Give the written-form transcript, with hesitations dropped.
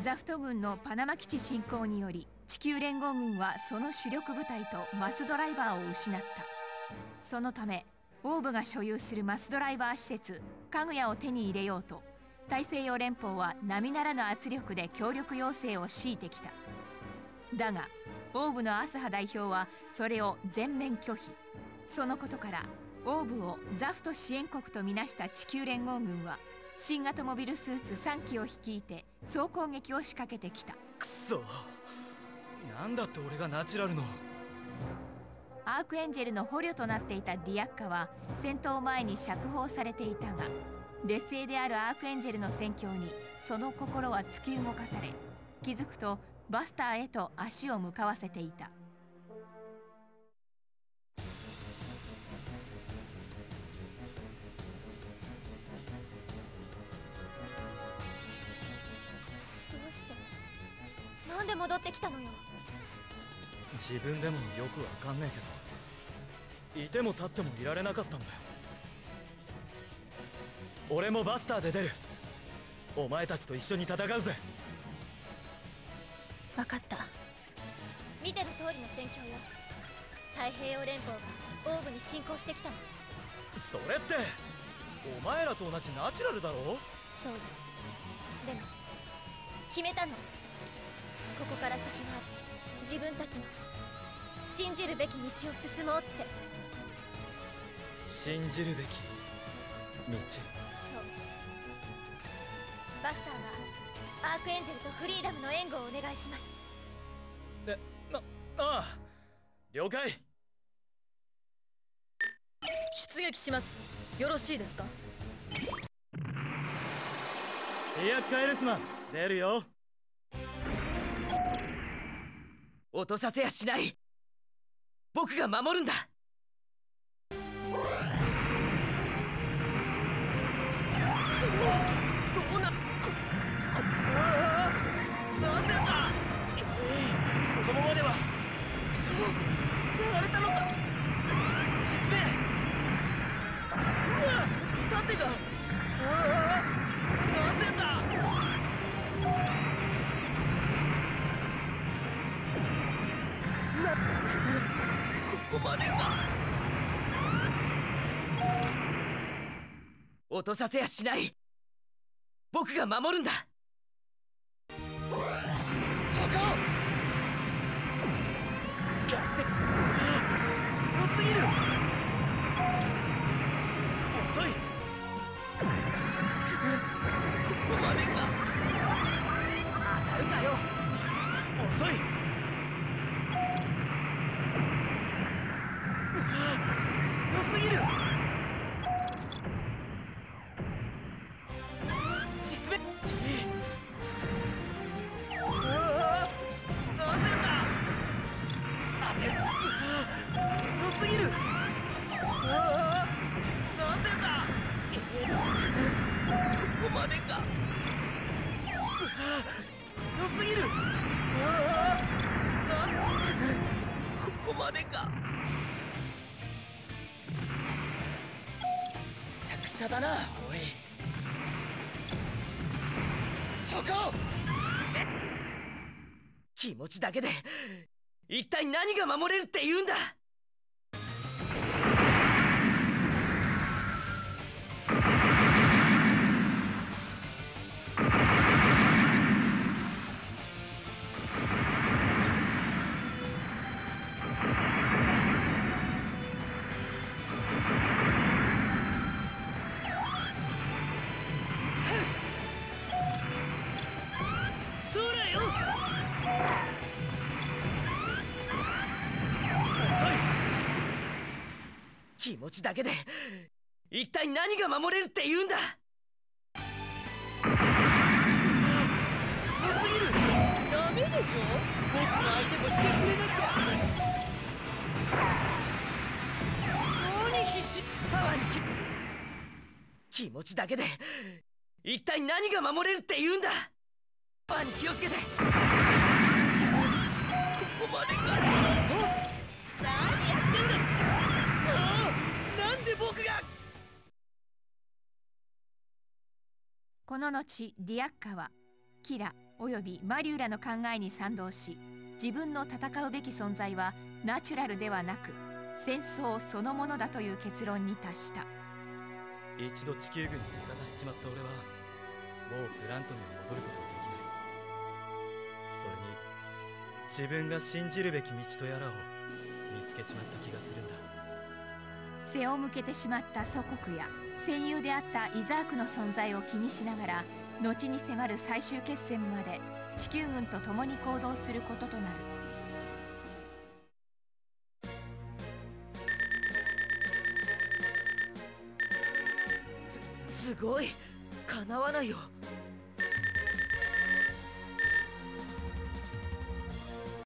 ザフト軍のパナマ基地侵攻により地球連合軍はその主力部隊とマスドライバーを失った。そのためオーブが所有するマスドライバー施設かぐやを手に入れようと大西洋連邦は並ならぬ圧力で協力要請を強いてきた。だがオーブのアスハ代表はそれを全面拒否。そのことからオーブをザフト支援国とみなした地球連合軍は新型モビルスーツ3機を率いて総攻撃を仕掛けてきた。 くそ、なんだって俺がナチュラルの。 アークエンジェルの捕虜となっていたディアッカは戦闘前に釈放されていたが、劣勢であるアークエンジェルの戦況にその心は突き動かされ、気づくとバスターへと足を向かわせていた。 どうして？なんで戻ってきたのよ。 自分でもよくわかんねえけど、いても立ってもいられなかったんだよ。俺もバスターで出る。お前たちと一緒に戦うぜ。 分かった。見ての通りの戦況よ。太平洋連邦がオーブに侵攻してきたの。 それってお前らと同じナチュラルだろ。 そうよ。でも決めたの。ここから先は自分たちの信じるべき道を進もうって。 信じるべき道。 そう。バスターがアークエンジェルとフリーダムの援護をお願いします。 ああ、了解。 出撃します。よろしいですか？ ディアッカ・エルスマン出るよ。 落とさせやしない。僕が守るんだ。 そう、どうな、なんでだ。 このままではそうやられたのか。沈め。 盾が。なんでだ。 ここまでか。落とさせやしない。僕が守るんだ。 そこやって、強すぎる。遅い。ここまでか。当たるかよ。遅い。強すぎる。沈め。なんでだ。当てる。強すぎる。なんでだ。ここまでか。強すぎる。ここまでか。 めちゃくちゃだな、おい。そこ。 気持ちだけで一体何が守れるって言うんだ。気持ちだけで一体何が守れるって言うんだ。強すぎる。 ダメでしょ。僕の相手もしてくれなきゃ。何必死パワーに気持ちだけで一体何が守れるって言うんだ。パワーに気をつけて。ここまでか。 何やってんだ。くそー、なんで僕が。 この後ディアッカはキラ、 およびマリューらの考えに賛同し、自分の戦うべき存在はナチュラルではなく戦争そのものだという結論に達した。 一度地球軍に味方しちまった俺はもうプラントには戻ることはできない。それに自分が信じるべき道とやらを見つけちまった気がするんだ。 背を向けてしまった祖国や戦友であったイザークの存在を気にしながら、後に迫る最終決戦まで地球軍と共に行動することとなる。 すごい、叶わないよ。